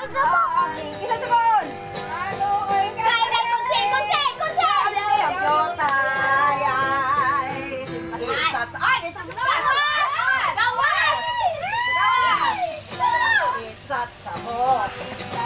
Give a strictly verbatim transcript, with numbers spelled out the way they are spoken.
Oh, okay. Kisa sabon. Ano? Kaya na kunsi, kunsi, kunsi. Ang yota. Ay. Isat. Ay, isat na ba? Gawan. Gawan. Isat sabon.